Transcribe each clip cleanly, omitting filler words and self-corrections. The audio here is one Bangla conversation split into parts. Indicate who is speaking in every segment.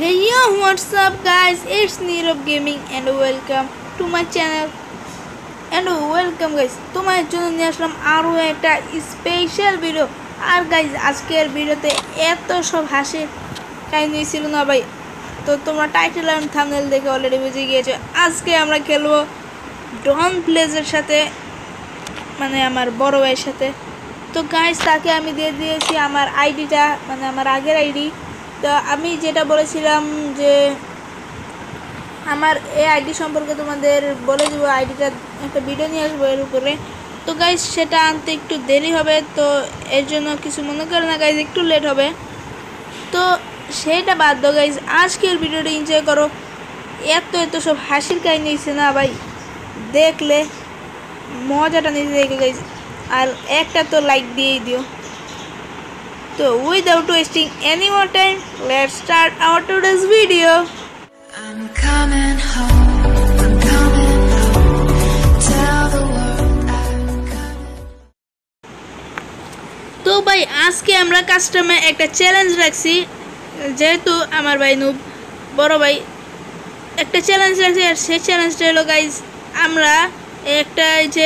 Speaker 1: Hey yo, what's up guys? It's Nirav Gaming and welcome to my channel. And welcome guys. তোমার জন্য নিয়ে আসলাম আরো একটা স্পেশাল ভিডিও। আর গাইস আজকের ভিডিওতে এত সব হাসির কাহিনী ছিল না ভাই। তো তোমরা টাইটেল আর থাম্বনেল দেখে অলরেডি বুঝে গিয়েছো। আজকে আমরা খেলবো ডন প্লেজের সাথে, মানে আমার বড় ভাইয়ের সাথে। তো গাইস তাকে আমি দিয়ে দিয়েছি আমার আইডিটা, মানে আমার আগের আইডি। তো আমি যেটা বলেছিলাম যে আমার এই আইডি সম্পর্কে তোমাদের বলে দেবো, আইডিটা একটা ভিডিও নিয়ে আসবো এর উপরে। তো গাইস সেটা আনতে একটু দেরি হবে, তো এর জন্য কিছু মনে করে না গাইস, একটু লেট হবে। তো সেইটা বাদ দাও গাইস, আজকের ভিডিওটা এনজয় করো। এত সব হাসির কাহিনী নিচ্ছে না ভাই, দেখলে মজাটা নিতে দেখে গাইস। আর একটা তো লাইক দিয়েই দিও। So without wasting any more time, let's start our today's video.
Speaker 2: I'm coming home. I'm coming home. Tell the world I'm coming.
Speaker 1: তো ভাই আজকে আমরা কাস্টমে একটা চ্যালেঞ্জ রাখছি, যেহেতু আমার ভাই নুব বড় ভাই একটা চ্যালেঞ্জ রাখছি। আর সেই চ্যালেঞ্জটা হলো গাইজ, আমরা একটা যে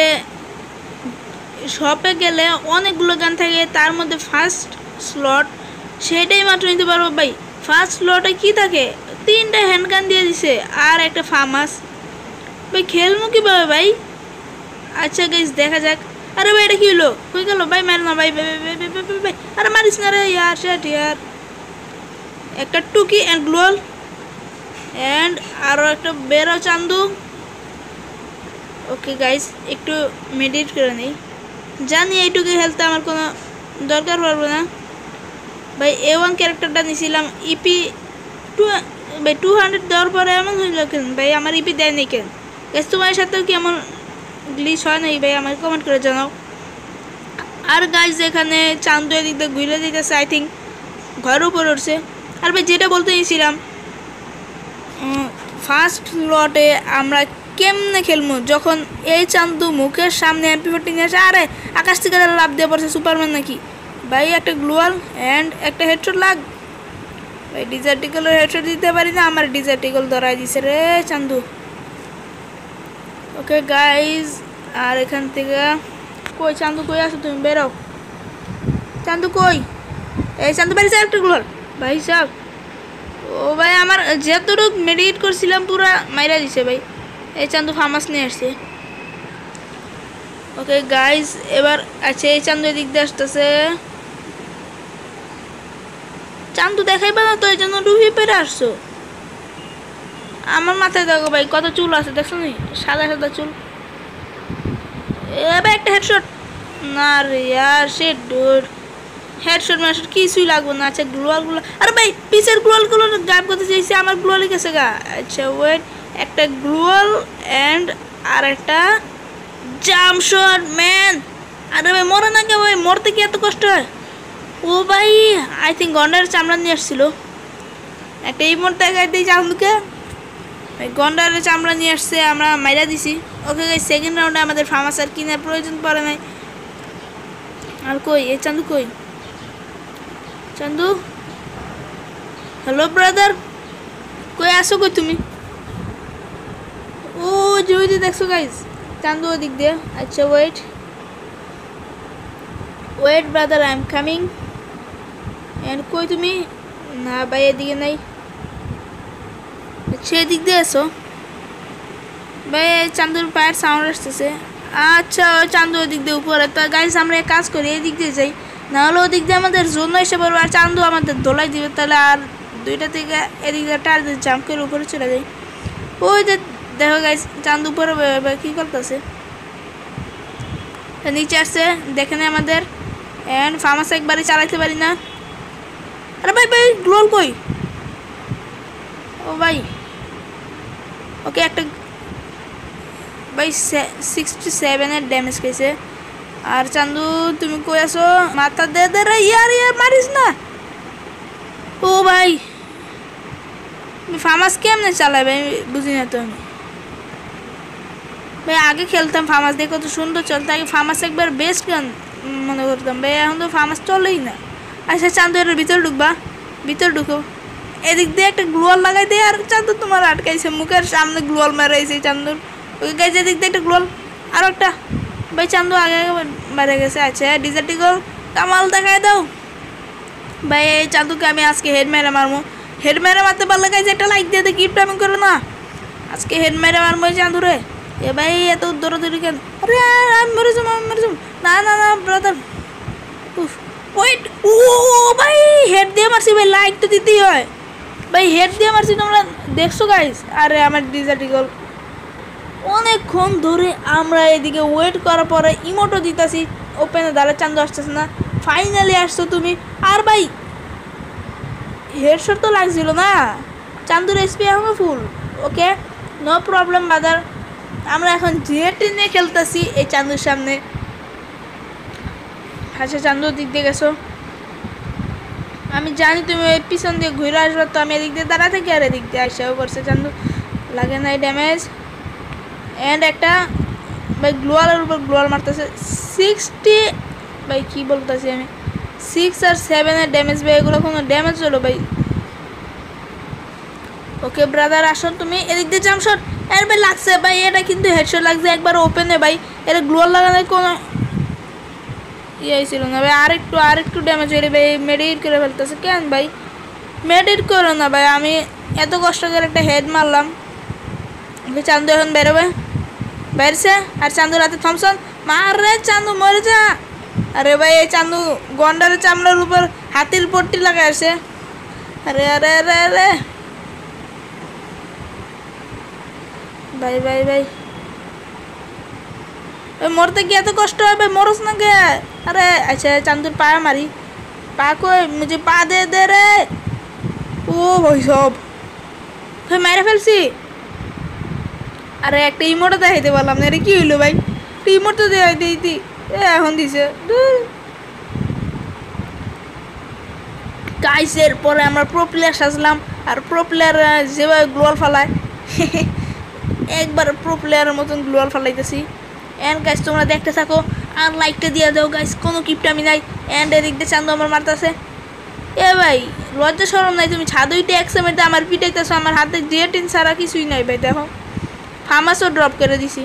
Speaker 1: শপে গেলে অনেকগুলো গান থাকে, তার মধ্যে ফার্স্ট স্লট সেটাই মাত্র নিতে পারবো ভাই। ফার্স্ট স্লটে কি থাকে, 3টা হ্যান্ড গান দিয়ে দিছে আর একটা ফার্মাস। ভাই খেলবো কীভাবে ভাই? আচ্ছা গাইজ দেখা যাক। আরে ভাই এটা কী হলো, কই গেল ভাই? মার না ভাই, ভাই আরে মারিস না রে ইয়ার সেট ইয়ার। একটা টুকি অ্যান্ড গ্লোয়াল অ্যান্ড আরও একটা বেরো চান্দু। ওকে গাইজ একটু মেডিটেট করে নিই, জানি এইটুকু হেলতে আমার কোনো দরকার পড়বে না ভাই। A1 ক্যারেক্টারটা নিয়েছিলাম ইপি 200 দেওয়ার পরে এমন হইল কেন ভাই? আমার ইপি দেয়নি কেন গাইজ? তোমার সাথেও কি এমন গ্লিচ হয় নাই ভাই? আমাকে কমেন্ট করে জানাও। আর গাইজ এখানে চান্দু এদিক দিয়ে ঘুরে দিতেছে, আই থিঙ্ক ঘরের উপর উঠছে। আর ভাই যেটা বলতে চাইছিলাম, ফার্স্ট লটে আমরা কেমনে খেলবো যখন এই চান্দু মুখের সামনে MP40 নিয়ে আসে? আরে আকাশ থেকে লাভ দিয়ে পড়ছে সুপারম্যান নাকি ভাই? একটা গ্লোয়াল অ্যান্ড একটা হেডশট লাগ ভাই। ডিজার্টিকলের হেডশট দিতে পারি না, আমার ডিজার্টিকল ধরাই দিছে রে চান্দু। ওকে গাইজ, আর এখান থেকে কই চান্দু, কই আসো তুমি? বেরো চান্দু, কই? এই চান্দু বাড়িছে একটা গ্লোয়াল ভাই সাহেব। ও ভাই আমার যতটুকু মেডিকেট করছিলাম পুরা মাইরা দিছে ভাই। এই চান্দু ফার্মাস নিয়ে আসছে। ওকে গাইজ এবার আছে এই চান্দু এদিক দিয়ে আসতেছে। চান্দু দেখাইবা না তো, এই জন্য ডুবিয়ে পেরে আসছো। আমার মাথায় দেখো ভাই কত চুল আছে, দেখছো নি? সাদা সাদা চুল। এবার একটা হেডশট না রে ইয়ার, শেট ডুড। হেডশট ম্যাশট কিছুই লাগবে না। আচ্ছা গ্লোয়ালগুলো, আরে ভাই পিসের গ্লোয়ালগুলো গায়েব করতে চাইছি, আমার গ্লোয়ালই গেছে গা। আচ্ছা ওয়েট, একটা গ্লোয়াল অ্যান্ড আর একটা জাম্প শট ম্যান। আরে ভাই মরে না কে ভাই? মরতে কি এত কষ্ট হয়? ও ভাই আই থিঙ্ক গন্ডারের চামড়া নিয়ে আসছিল। একটা ইমোট দেখাই দিই চান্দুকে, ভাই গন্ডারের চামড়া নিয়ে আসছে, আমরা মাইরা দিছি। ওকে গাইস সেকেন্ড রাউন্ডে আমাদের ফার্মাস আর কিনার প্রয়োজন পড়ে নাই। আর কই এই চান্দু, কই চান্দু? হ্যালো ব্রাদার, কই আসো কই তুমি? ও জুইদি দেখছো গাইস চান্দু ওদিক দিয়ে। আচ্ছা wait brother, I am coming. And কই তুমি? না ভাই এদিকে নাই। আচ্ছা এদিক দিয়ে এসো ভাই। চান্দুর পায়ের সাউন্ড আসতেছে। আচ্ছা ওই চান্দু ওদিক দিয়ে উপরে। তো গাইস আমরা এক কাজ করি, এদিক দিয়ে যাই, নাহলে ওদিক দিয়ে আমাদের জন্য এসে পড়বো আর চান্দু আমাদের দোলাই দিবে। তাহলে আর দুইটা থেকে এদিক দিয়ে টার দিয়ে জাম্প করে উপরে চলে যাই। ওই যে দেখো গাইস চান্দু উপরে কি করতেছে, নিচে আসছে দেখে নেই আমাদের। অ্যান্ড ফার্মাস একবারে চালাইতে পারি না। আরে ভাই গ্লোল কই? ও ভাই ওকে একটা ভাই 67-এর ড্যামেজ খেয়েছে। আর চান্দু তুমি কই আসো? মাথা দে দে রে ইয়ার মারিস না। ও ভাই ফার্মাস কেমনে চালায় ভাই বুঝি না তো আমি ভাই। আগে খেলতাম ফার্মাস দিয়ে কত সুন্দর চলতো, আগে ফার্মাস একবার বেস্ট গান মনে করতাম ভাই। এখন তো ফার্মাস চলেই না। আচ্ছা চান্দু এর ভিতরে ঢুকবা, ভিতরে ঢুকো। এদিক দিয়ে একটা গ্লোয়াল লাগাই দেয় আর চান্দু তোমার আটকাইছে মুখের সামনে গ্লোয়াল মারাইছে চান্দুর। ওই গাইজ এদিক দিয়ে একটা গ্লোয়াল আর একটা ভাই চান্দু আগে আগে মারা গেছে। আচ্ছা ডিজার্ট ইগল কামাল দেখায় দাও ভাই। এই চান্দুকে আমি আজকে হেড মেরে মারবো। হেড মেরে মারতে পারলে গাইজ একটা লাইক দিয়ে কিপ টাইমিং করো না। আজকে হেড মেরে মারবো এই চান্দুরে। এ ভাই এত দৌড়াদৌড়ি কেন? আরে আমি মরে যাবো না না না ব্রাদার। ওয়েট ও ভাই হেড দিয়ে মারছি ভাই, লাইক তো দিতেই হয় ভাই। হেড দিয়ে মারছি তোমরা দেখছো গাইস। আরে আমার ডিজার্ট ইগল অনেকক্ষণ ধরে আমরা এদিকে ওয়েট করার পরে ইমোটো দিতেছি ওপেনে দাঁড়া চান্দু আসতেছে না। ফাইনালি আসছো তুমি। আর ভাই হেডশট তো লাগছিল না, চান্দুর এসপি এখনো ফুল। ওকে নো প্রবলেম বাদার। আমরা এখন জেটি নিয়ে খেলতেছি এই চান্দুর সামনে। আচ্ছা চান্দুর দিক দিয়ে গেছো, আমি জানি তুমি ওই পিছন দিয়ে ঘুরে আসবে, তো আমি এদিক দিয়ে দাঁড়া থাকি আর এদিক দিয়ে আসাও করছে চান্দু। লাগে নাই ড্যামেজ অ্যান্ড একটা ভাই গ্লোয়ালের উপর গ্লোয়াল মারতেছে 60 ভাই কী বলতেছি আমি 6 আর 7 ড্যামেজ ভাই, এগুলো কোনো ড্যামেজ হলো ভাই। ওকে ব্রাদার আসো তুমি এদিক দিয়ে জাম্প শট। এর ভাই লাগছে ভাই, এটা কিন্তু হেডশট লাগছে একবার ওপেনে ভাই। এটা গ্লোয়াল লাগানোর কোনো ইয়ে ছিল না ভাই। আরেকটু ড্যামেজ হয়ে ভাই মেডিট করে ফেলতেছে কেন ভাই? মেডিট করো না ভাই, আমি এত কষ্ট করে একটা হেড মারলাম। চান্দু এখন বেরোবে, বেরছে আর চান্দুর হাতে থমসন মার রে চান্দু মরে যা। আরে ভাই এই চান্দু গন্ডারের চামড়ার উপর হাতির পট্টি লাগাই আসে। আরে আরে আরে আরে ভাই ভাই ভাই মরতে গিয়ে এত কষ্ট হবে, মরস না গে। আরে আচ্ছা চান্দুর পায়ে মারি, পা কই মুঝে পা দে দে রে। ও ভাই সব মেরে ফেলছি। আরে একটা ইমোটো দেখাইতে পারলাম না, এটা কি হইলো ভাই? ইমোট তো দিই এখন দিছে গাইসের পরে আমরা প্রো প্লেয়ার সাজলাম। আর প্রো প্লেয়ার যেভাবে গ্লোয়াল ফালায় একবার প্রো প্লেয়ারের মতন গ্লোয়াল ফালাইতেছি। অ্যান্ড গাইস তোমরা দেখতে থাকো আর লাইকটা দিয়ে দাও গাইস, কোনো কিপটামি নাই। অ্যান্ড এদিক দিয়ে চান্দু আমার মারতেছে। এ ভাই লজ্জা শরম নাই? তুমি ছাদুইতে একসাথে আমার পিটাইতেছো, আমার হাতে জেটিন ছাড়া কিছুই নাই ভাই। দেখো ফার্মাসও ড্রপ করে দিছি।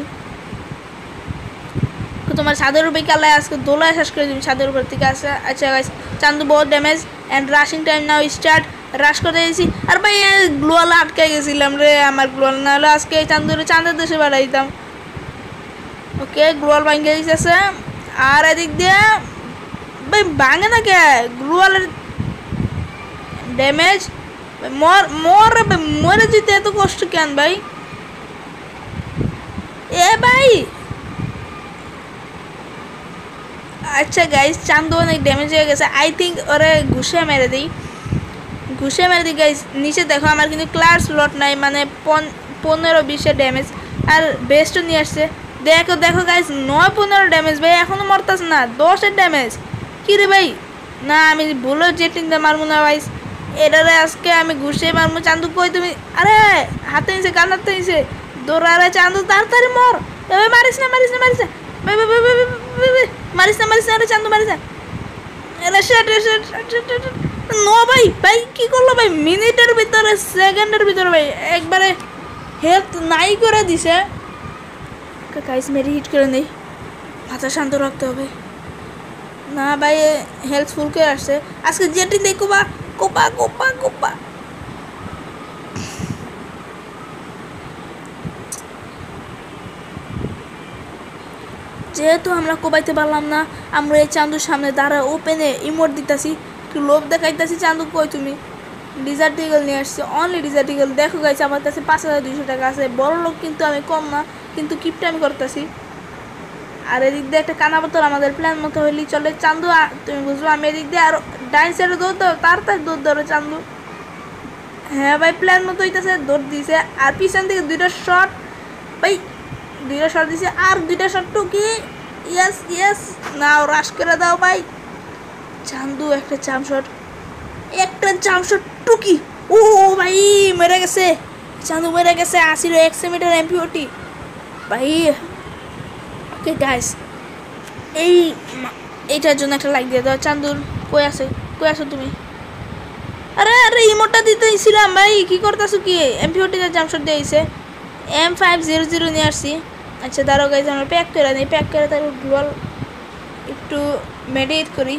Speaker 1: তোমার ছাদের উপরে কালায় আজকে দোলায় শেষ করে দিবি ছাদের উপর থেকে আসা। আচ্ছা গাইস চান্দু বহুত damage and rushing time now start. Rush করে দিয়েছি। আর ভাই গ্লোয়াল আটকে গেছিলাম রে, আমার গ্লোয়াল না হলে আজকে চান্দুরে চাঁদের দেশে বেড়াইতাম। ওকে গ্লোয়াল ভাঙে দিতেছে। আর এদিক দিয়ে ভাই ভাঙে না কে গ্লোয়ালের ড্যামেজ। মরে যেতে এত কষ্ট কেন ভাই? এ ভাই আচ্ছা গাইস চান্দু অনেক ড্যামেজ হয়ে গেছে। আই থিঙ্ক ওরে ঘুষে মেরে দিই গাইস। নিচে দেখো আমার কিন্তু ক্লাস স্লট নাই, মানে 15-20 ড্যামেজ। আর বেস্টও নিয়ে আসছে। দেখো দেখো গাইস 9-15 ড্যামেজ ভাই, এখনো মরতাস না। 10 ড্যামেজ কি রে ভাই? না আমি ভুলো জেটিং দিয়ে মারবো না ভাই, এটারে আজকে আমি ঘুষে মারবো। চান্দু কই তুমি? আরে হাতে নিছে, গান হাতে নিছে। দৌড়া রে চান্দু তাড়াতাড়ি মর। মারিস না মারিস না আরে চান্দু মারিস না। নো ভাই ভাই কি করলো ভাই? মিনিটের ভিতরে সেকেন্ডের ভিতরে ভাই একবারে হেলথ নাই করে দিছে। গাইস মেরে হিট করে নেই, মাথা শান্ত রাখতে হবে। না ভাই হেলথ ফুল করে আসছে। আজকে যেটি দেখো বা কোপা কোপা কোপা। যেহেতু আমরা কোপাইতে পারলাম না, আমরা এই চান্দুর সামনে দাঁড়া ওপেনে ইমোট দিতেছি, একটু লোভ দেখাইতেছি। চান্দু কই তুমি? ডিজার্ট ইগল নিয়ে আসছি, অনলি ডিজার্ট ইগল। দেখো গাইছে আমার কাছে 5200 টাকা আছে। বড় লোক কিন্তু আমি কম না, কিন্তু কিপটা আমি করতেছি। আর এদিক দিয়ে একটা কানা বোতল আমাদের প্ল্যান মতো হইলেই চলে। চান্দু তুমি বুঝবো, আমি এদিক দিয়ে আর ডাইন সাইডে দৌড় দাও, তাড়াতাড়ি দৌড় ধরো চান্দু। হ্যাঁ ভাই প্ল্যান মতো হইতেছে, দৌড় দিয়েছে। আর পিছন থেকে 2টা শট ভাই, 2টা শট দিছে। আর 2টা শট টুকি। ইয়েস ইয়েস নাও রাশ করে দাও ভাই। চান্দু একটা জাম্প শট টুকি। ও ভাই মেরে গেছে, চান্দু মেরে গেছে। 80 এক্সিমিটার এমপিওটি ভাই। ওকে গাইস এইটার জন্য একটা লাইক দিয়ে দাও। চান্দুর কই আছো তুমি? আরে আরে ইমোটটা দিতেছিলাম ভাই, কি করতেছো কি? MP40 জাম্পশট দিয়েছে, M500 নিয়ে আসছি। আচ্ছা দাঁড়াও গাইজ, আমরা প্যাক করে নিই, প্যাক করে তারপর গ্লোয়াল একটু মেডিটেট করি,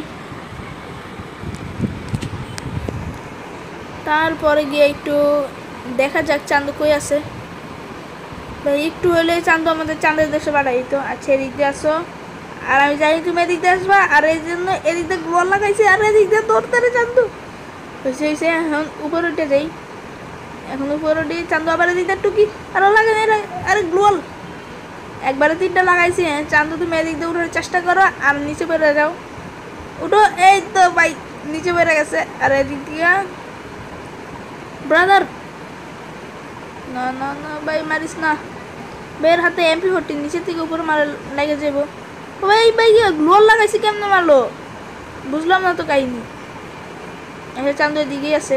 Speaker 1: তারপরে গিয়ে একটু দেখা যাক চান্দু কই আছে। ভাই একটু হলে চান্দু আমাদের চাঁদের দেশে বাড়াই তো। আচ্ছা এদিক দিয়ে আসো, আর আমি জানি তুমি এদিক দিয়ে আসবা, আর এই জন্য এদিক দিয়ে গ্লোয়াল লাগাইছি, আর এদিক দিয়ে দৌড়তে রে চান্দু হয়েছে হয়েছে। এখন উপরে উঠে যাই, এখন উপরে উঠে চান্দু আবার এদিক দিয়ে টুকি, আরও লাগে না। আরে গ্লোয়াল একবারে 3টা লাগাইছি। হ্যাঁ চান্দু তুমি এদিক দিয়ে উঠার চেষ্টা করো, আর নিচে পড়ে যাও, উঠো। এই তো ভাই নিচে পড়ে গেছে। আর এদিক দিয়ে ব্রাদার, না না না ভাই মারিস না, ভাইয়ের হাতে MP40 নিচে থেকে উপরে মারা লেগে যাবো। ভাই ভাই গ্লোয়াল লাগাইছি কেমনে মারলো বুঝলাম না তো কাহিনি। এসে চান্দু এদিকে আছে,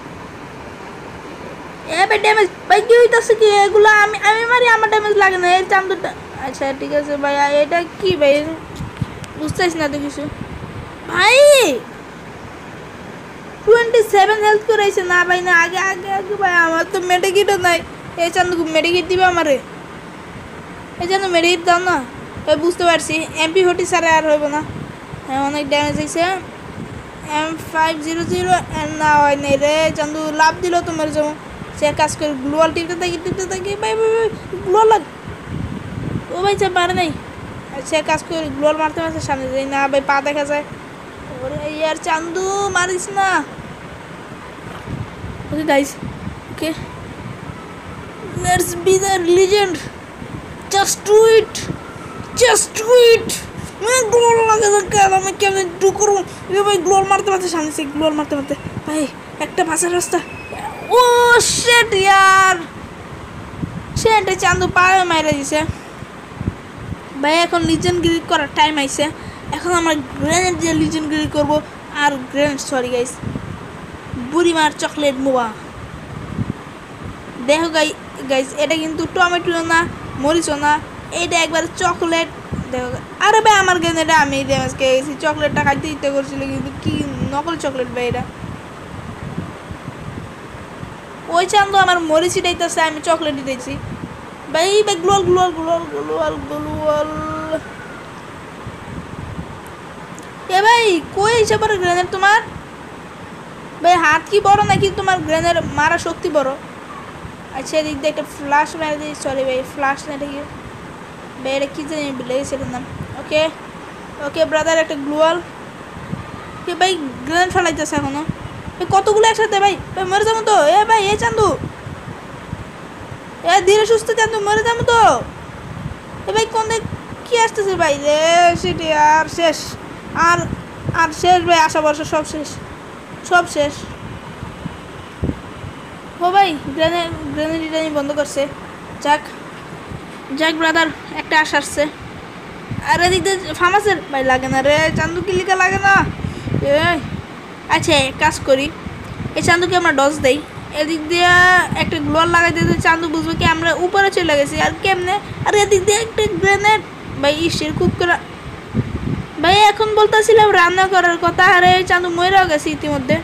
Speaker 1: এ ভাই ড্যামেজ ভাই কি হইতাছে কি এগুলো? আমি আমি মারি আমার ড্যামেজ লাগে না, এই চান্দুটা। আচ্ছা ঠিক আছে ভাই, এটা কি ভাই বুঝতেছি না তো কিছু। ভাই 27 হেলথ করাইছে না ভাই, না আগে আগে আগে ভাই, আমার তো মেডিকেটও নাই। এই চান্দু মেডিকেট দিবে আমারে, এই জন্য মেডিকেট দাও না। ভাই বুঝতে পারছি MP40 ছাড়া আর হইব না। হ্যাঁ অনেক ড্যামেজ হয়েছে, M500 না হয় নাই রে। চান্দু লাভ দিল তোমার যেমন, সে কাজ করে গ্লোয়াল টিপতে থাকি ভাই ভাই গ্লোয়াল লাগ। ও ভাই সে পারে নাই, সে কাজ করে গ্লোয়াল মারতে মারতে সামনে যাই না ভাই, পা দেখা যায়। ওরে ইয়ার চান্দু মারিস না। Okay guys, okay let's be the legend, just do it, just do it. গ্লোয়াল লাগে না কেন, আমি কেমন ডু করবো? ভাই গ্লোয়াল মারতে মারতে সামনে সে গ্লোয়াল মারতে মারতে ভাই একটা বাঁচার রাস্তা। ও শিট ইয়ার, সেটা চান্দু পায়ে মাইরা দিছে ভাই। এখন লিজেন্ডগিরি করার টাইম আইছে, এখন আমরা গ্রেনেড দিয়ে লিজেন্ডগিরি করবো। আর গ্রেনেড সরি গাইস, বুড়িমার চকলেট মোয়া। দেখো গাইস এটা কিন্তু টমেটো না, মরিচও না, এটা একবারে চকলেট। দেখো আরে ভাই আমার গ্রেনেডে আমি ড্যামেজ খেয়ে গেছি, চকলেটটা খাইতে ইচ্ছে করছিল কিন্তু কি নকল চকলেট ভাই এটা। ওই চান্দু আমার মরিচি দিতেছে, আমি চকলেট দিতেছি ভাই। ভাই গ্লোয়াল গ্লোয়াল গ্লোয়াল গ্লোয়াল গ্লোয়াল। এ ভাই কই এসে পড়ে গ্রেনেড তোমার? ভাই হাত কি বড় নাকি তোমার গ্রেনেড মারা শক্তি বড়? আচ্ছা এদিক দিয়ে একটা ফ্লাশ মেরে দিই, সরি ভাই ফ্লাশ না দেখি ভাই, এটা কি জানি লেগেছে এটার নাম। ওকে ওকে ব্রাদার, একটা গ্লোয়াল। এ ভাই গ্রেনেড ফেলাইতেছে এখনো, কতগুলো একসাথে ভাই, ভাই মরে যাবো তো। এ ভাই এ চান্দু, এ ধীরে সুস্থ চান্দু, মরে যাবো তো। এ ভাই কোন কি আসতেছে ভাই রে, সেটি আর শেষ, আর আর শেষ ভাই, আশা বর্ষা সব শেষ, সব শেষ। ও ভাই গ্রেনেড বন্ধ করছে, যাক যাক ব্রাদার, একটা আশা আসছে। আর এদিক দিয়ে ফার্মাসের ভাই লাগে না রে, চান্দু কিলিকা লাগে না। আচ্ছা কাজ করি, এই চান্দুকে আমরা ডজ দেই, এদিক দিয়ে একটা গ্লোয়াল লাগাই দিতে চান্দু বুঝবে কি আমরা উপরে চলে গেছি। আর কেমনে? আর এদিক দিয়ে একটা গ্রেনেড ভাই, ইসের খুব করে ভাই। এখন বলতেছিলাম রান্না করার কথা, আরে চান্দু মরেও গেছে ইতিমধ্যে।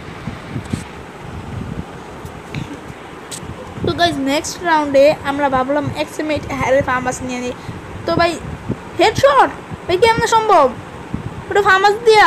Speaker 1: তো গাইজ নেক্সট রাউন্ডে আমরা ভাবলাম এক্সিমেট হ্যারে ফার্মাস নিয়ে নিই। তো ভাই হেডশট ভাই কেমন সম্ভব? ওটা ফার্মাস দিয়া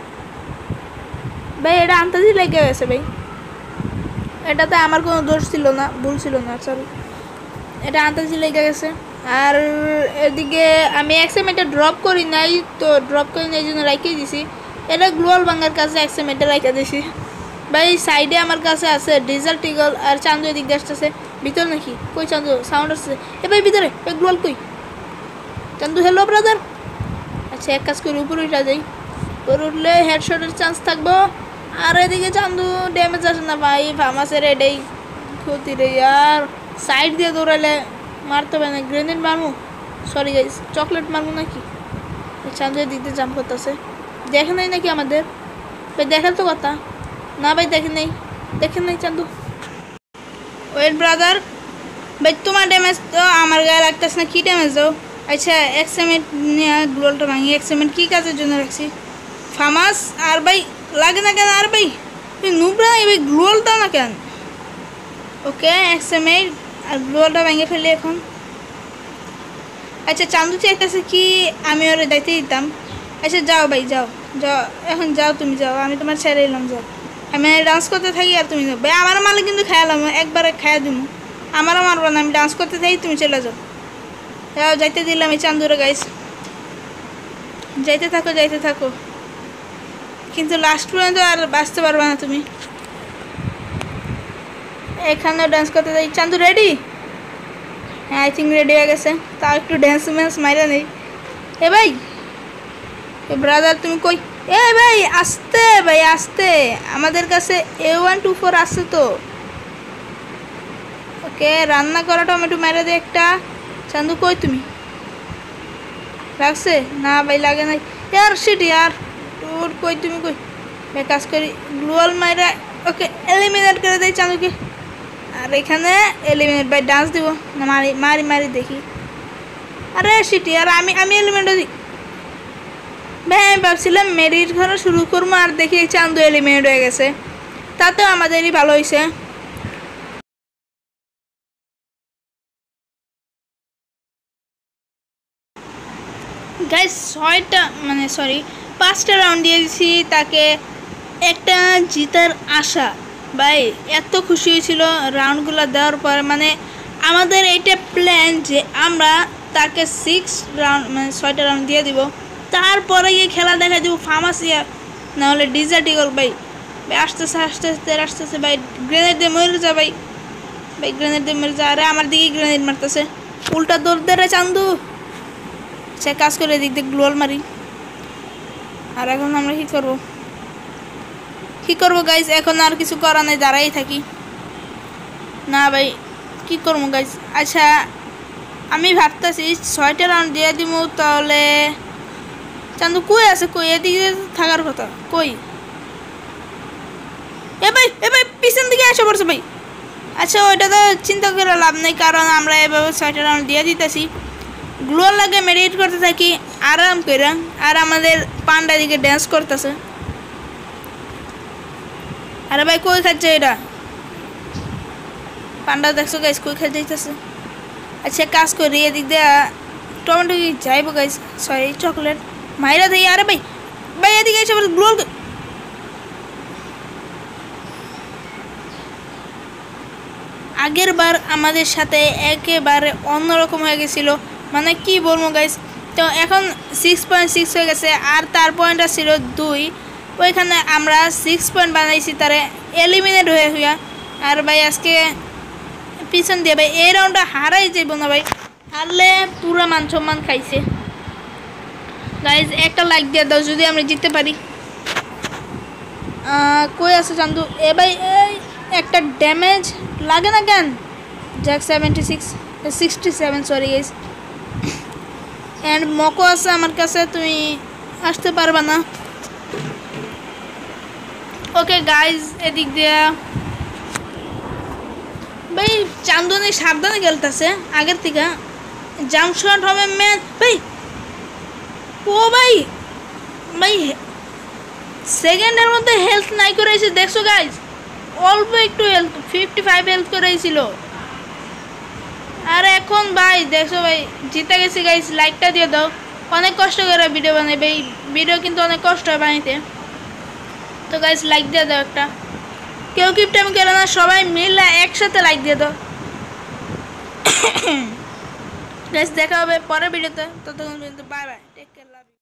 Speaker 1: ভাই, এটা আনতেছি লেগে গেছে ভাই। এটাতে আমার কোনো দোষ ছিল না, ভুল ছিল না, সরি, এটা আনতেছি লেগে গেছে। আর এদিকে আমি এক্সিমেটে ড্রপ করি নাই, তো ড্রপ করি নাই এই জন্য রাখিয়ে দিছি। এটা গ্লোয়াল বাঙ্গার কাছে এক্সিমেটে রাখা দিছি ভাই। সাইডে আমার কাছে আছে ডিজেল টিগল, আর চান্দু এদিক দিয়ে আসতেছে। ভিতর নাকি কই চান্দু? সাউন্ড আসছে এ ভাই ভিতরে, গ্লোয়াল কই? Chandu hello brother. আচ্ছা এক কাজ করি উপরে উঠা যাই, উপরে উঠলে হেডশটের চান্স থাকবো। আর এদিকে চান্দু ড্যামেজ আসে না ভাই, ফার্মাসের এটাই ক্ষতি রে। আর সাইড দিয়ে দৌড়ালে মারতে পারে না, গ্রেনেড মারবো, সরি গাইস চকলেট মারবো নাকি? চান্দু এদিক দিয়ে জাম্প করতেছে, দেখে নাই নাকি আমাদের? ভাই দেখার তো কথা না ভাই, দেখেন নাই চান্দু। ওয়েট ব্রাদার ভাই, তোমার ড্যামেজ তো আমার গায়ে লাগতেছে না, কি ড্যামেজ দাও? আচ্ছা এক্সিমেন্ট নিয়ে গ্লোয়ালটা ভাঙি, এক্সিমেন্ট কী কাজের জন্য রাখছি? ফার্মাস। আর ভাই লাগে না কেন? আর ভাই নুবরা এবার গ্লোয়াল দাও না কেন? ওকে এক্সএমএ আর গ্লোয়ালটা ভেঙে ফেলি এখন। আচ্ছা চান্দু চাইতেছে কি আমি ওরে দায়িত্ব দিতাম। আচ্ছা যাও ভাই যাও যাও, এখন যাও তুমি যাও, আমি তোমার ছেড়ে এলাম। যাও, আমি ডান্স করতে থাকি আর তুমি যাও। ভাই আমার মালে কিন্তু খেয়ালাম একবারে খাইয়া দিব, আমারও মারবো না, আমি ডান্স করতে থাকি তুমি চলে যাও। যাও যাইতে দিলাম এই চান্দুরে গাইস, যাইতে থাকো কিন্তু লাস্ট পর্যন্ত আর বাঁচতে পারবে না তুমি। এখানে ডান্স করতে যাই। চান্দু রেডি? হ্যাঁ আই থিঙ্ক রেডি হয়ে গেছে। তাও একটু ড্যান্স ম্যান্স মাইরা নেই। এ ভাই ব্রাদার তুমি কই? এ ভাই আসতে আমাদের কাছে A124 আছে তো। ওকে রান্না করা টমেটো মেরে দে একটা। চান্দু কই তুমি? লাগছে না ভাই লাগে নাই ইয়ার শিট ইয়ার। তোর কই তুমি কই? ভাই কাজ করি গ্লোয়াল মাইরা ওকে এলিমিনেট করে দেই চান্দুকে। আর এখানে এলিমিনেট ভাই ডান্স দিব না মারি দেখি। আরে শিট ইয়ার আমি এলিমিনেট দিই ভাই। আমি ভাবছিলাম মেরিট ঘরে শুরু করবো আর দেখি চান্দু এলিমিনেট হয়ে গেছে, তাতেও আমাদেরই ভালো হয়েছে। গাইস 5টা রাউন্ড দিয়ে দিয়েছি তাকে, একটা জিতার আশা। ভাই এত খুশি হয়েছিল রাউন্ডগুলো দেওয়ার পর, মানে আমাদের এইটা প্ল্যান যে আমরা তাকে 6টা রাউন্ড দিয়ে দিব, তারপরে গিয়ে খেলা দেখা দিব ফার্মাসিয়া নাহলে ডিজার্ট ইগল। ভাই আসতেছে ভাই, গ্রেনেড দিয়ে মরে যা ভাই, গ্রেনেড দিয়ে মরে যা। আরে আমার দিকে গ্রেনেড মারতেছে, উল্টা দৌড় দে রে চান্দু। সে কাজ করে দিক দিয়ে গ্লোয়াল মারি। আর এখন আমরা কি করবো গাইজ? এখন আর কিছু করা নাই, দাঁড়াই থাকি না ভাই, কি করবো গাইজ? আচ্ছা আমি ভাবতেছি 6টা রাউন্ড দিয়ে দিব। তাহলে চান্দু কই আছে? কই এদিকে থাকার কথা কই? এ ভাই পিছন দিকে এসে পড়ছে ভাই। আচ্ছা ওইটা তো চিন্তা করে লাভ নেই, কারণ আমরা এভাবে 6টা রাউন্ড দিয়ে দিতেছি। গ্লোয়াল লাগে মেডিটেট করতে থাকি আরাম করে, আর আমাদের পান্ডা দিকে ড্যান্স করতেছে। আরে ভাই কই খাচ্ছে এটা? পান্ডা দেখছো গাইস কই খাই যাইতেছে। আচ্ছা কাজ করি এদিক দিয়ে টমেটো যাইবো গাইস, সরি চকলেট মাইরা দেই। আরে ভাই এদিকে এসে গ্লোয়াল আগের বার আমাদের সাথে একেবারে অন্যরকম হয়ে গেছিল, মানে কি বলবো গাইস। তো এখন 6.6 হয়ে গেছে, আর তার পয়েন্টটা ছিল 2, ওইখানে আমরা 6 পয়েন্ট বানাইছি, তারে এলিমিনেট হয়ে। আর ভাই আজকে পিছন দিয়ে ভাই এই রাউন্ডটা হারাই যাইব না ভাই, হারলে পুরো মান সম্মান খাইছে। গাইস একটা লাইক দিয়ে দাও যদি আমরা জিততে পারি। কই আছে চান্দু? এ ভাই একটা ড্যামেজ লাগে না কেন? Jack 67 sorry guys. অ্যান্ড মকো আছে আমার কাছে, তুমি আসতে পারবা না। ওকে গাইজ এদিক দিয়া ভাই চান্দনি সাবধানে খেলতেছে আগের থেকে, জাম্প শট হবে ম্যান। ভাই ও ভাই সেকেন্ডের মধ্যে হেলথ নাই করেছে, দেখছো গাইজ? অল্প একটু হেলথ, 55 হেলথ করেছিল। আর এখন ভাই দেখছো ভাই জিতে গেছি গাইজ। লাইকটা দিয়ে দাও, অনেক কষ্ট করে ভিডিও বানাই ভাই, ভিডিও কিন্তু অনেক কষ্ট হয় বানাইতে। তো গাইজ লাইক দিয়ে দাও একটা, কেউ কিপটামি করে না, সবাই মিলে একসাথে লাইক দিয়ে দাও। গাইজ দেখা হবে পরের ভিডিওতে, ততক্ষণ পর্যন্ত bye bye, take care, love you.